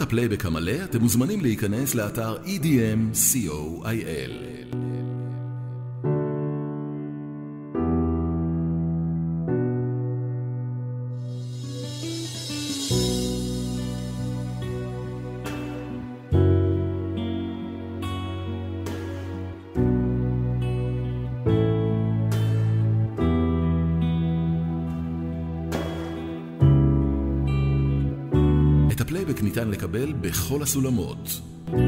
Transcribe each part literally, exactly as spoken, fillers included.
הפלייבק המלא אתם מוזמנים להיכנס לאתר E D M C O I L. את הפלייבק ניתן לקבל בכל הסולמות.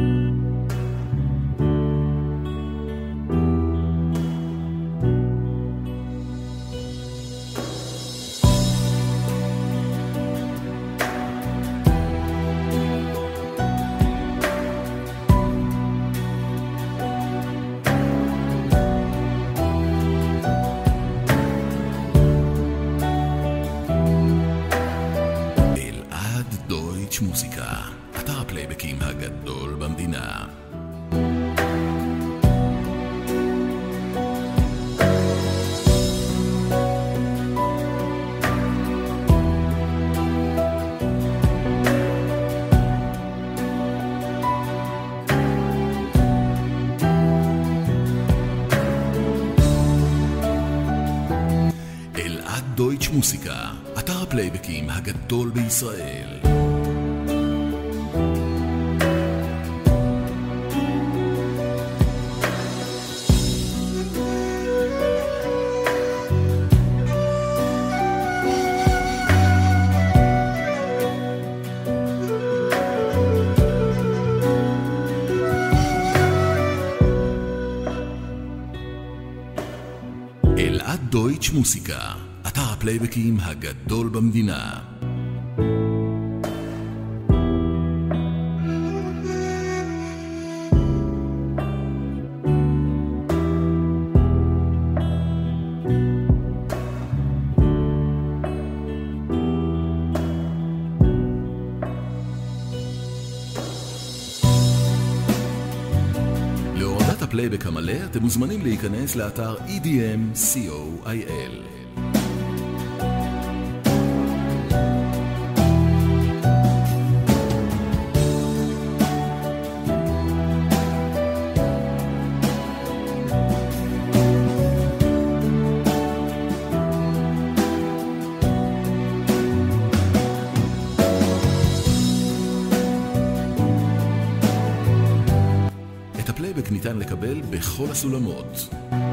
מוזיקה, אתר הפלייבקים הגדול במדינה. אלעד דויטש מוזיקה, אתר הפלייבקים הגדול בישראל. אלעד דויטש מוזיקה, אתר הפלייבקים הגדול במדינה. להורדת הפלייבק המלא אתם מוזמנים להיכנס לאתר E D M C O I L. את הפלייבק ניתן לקבל בכל הסולמות.